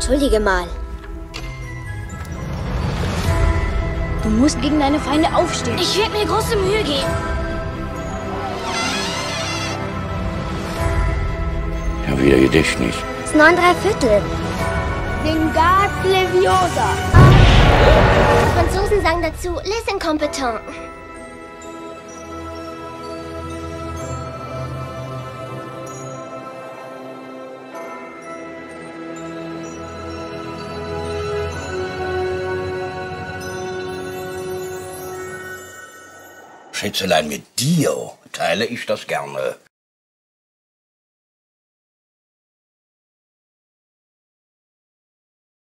Entschuldige mal. Du musst gegen deine Feinde aufstehen. Ich werde mir große Mühe geben. Ja, wieder Gedächtnis. Das ist 9¾ Vengat Leviosa. Die Franzosen sagen dazu, les incompetents. Schätzelein, mit dir teile ich das gerne.